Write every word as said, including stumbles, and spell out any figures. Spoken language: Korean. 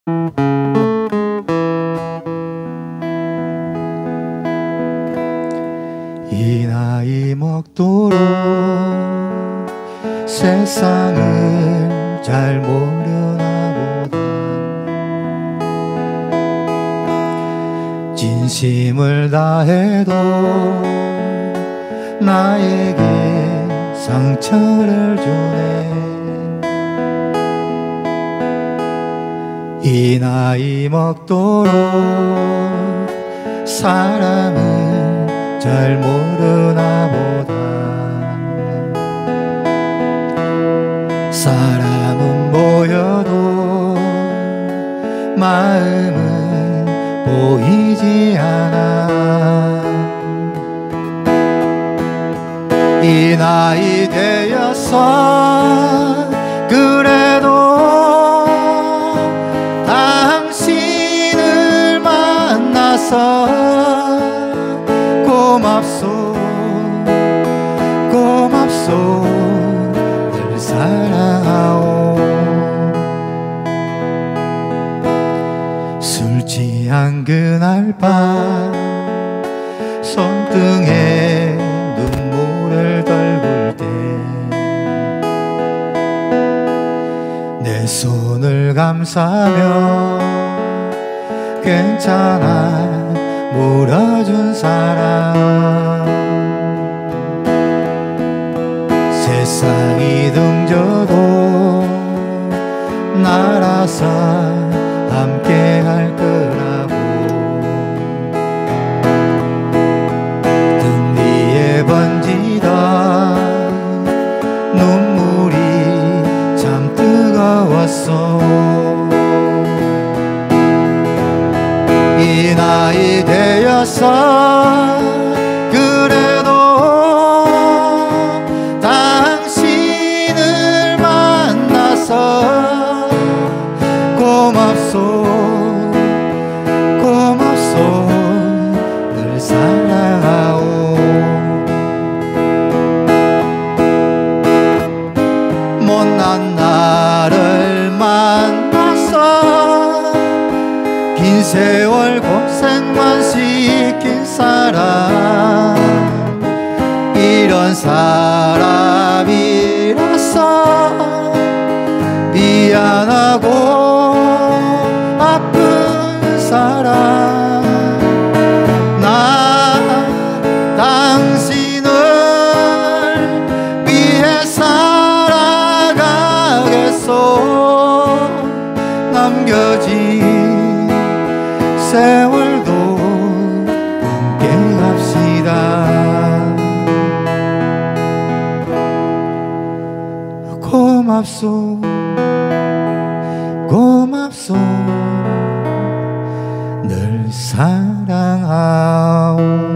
이 나이 먹도록 세상을 잘 모르나 보다. 진심을 다해도 나에게 상처를 주네. 이 나이 먹도록 사람은 잘 모르나 보다. 사람은 보여도 마음은 보이지 않아. 이 나이 되어서 그래도 당신을 만나서 고맙소 고맙소 늘 사랑하오. 술 취한 그날 밤 손등에 눈물을 덜굴 때 내 손을 감싸며 괜찮아 물어준 사람. 세상이 등져도 날아서 함께 할 거라고. 등 뒤에 번지던 눈물이 참 뜨거웠어. 이 나이 되어서 그래도 당신을 만나서 고맙소 고맙소 늘 사랑하오. 못난 나를 만나서 긴 세월 고생만 시킨 사람. 이런 사람이라서 미안하고 아픈 사람. 나 당신을 위해 살아가겠소. 남겨진 세월도 함께 합시다. 고맙소 고맙소 늘 사랑하오.